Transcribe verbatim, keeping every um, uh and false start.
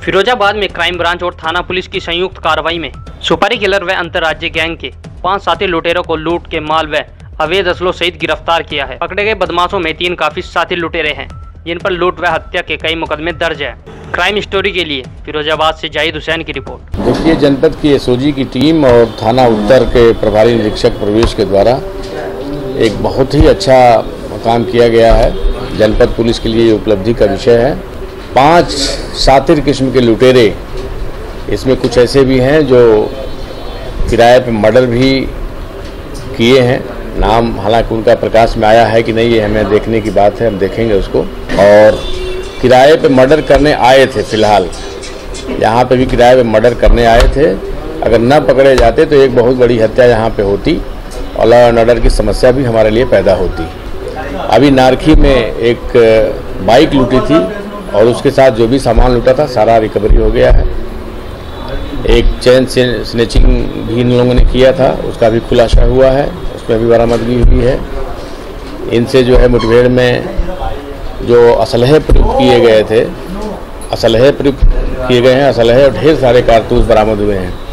फिरोजाबाद में crime branch और थाना पुलिस की संयुक्त कार्रवाई में सुपारी किलर व अंतर्राज्यीय गैंग के पांच साथी लुटेरों को लूट के माल व अवैध असलों सहित गिरफ्तार किया है। पकड़े गए बदमाशों में तीन काफी साथी लुटेरे हैं, जिन पर लूट व हत्या के कई मुकदमे दर्ज है। क्राइम स्टोरी के लिए फिरोजाबाद से जाहिद हुसैन की रिपोर्ट। देखिए, जनपद की एसओजी की टीम और थाना उत्तर के प्रभारी निरीक्षक प्रवेश के द्वारा एक बहुत ही अच्छा काम किया गया है। जनपद पुलिस के लिए उपलब्धि का विषय है। पांच सातिर किस्म के लुटेरे, इसमें कुछ ऐसे भी हैं जो किराए पे मर्डर भी किए हैं। नाम हालांकि उनका प्रकाश में आया है कि नहीं, ये हमें देखने की बात है, हम देखेंगे उसको। और किराए पे मर्डर करने आए थे, फिलहाल यहाँ पे भी किराए पे मर्डर करने आए थे। अगर न पकड़े जाते तो एक बहुत बड़ी हत्या यहाँ पे होती और लॉ एंड ऑर्डर की समस्या भी हमारे लिए पैदा होती। अभी नारखी में एक बाइक लूटी थी और उसके साथ जो भी सामान लूटा था सारा रिकवरी हो गया है। एक चेन से स्नेचिंग भी इन लोगों ने किया था, उसका भी खुलासा हुआ है, उसमें भी बरामदगी हुई है। इनसे जो है मुठभेड़ में जो असलहे प्रयुक्त किए गए थे, असलहे प्रयुक्त किए गए हैं, असलहे और ढेर सारे कारतूस बरामद हुए हैं।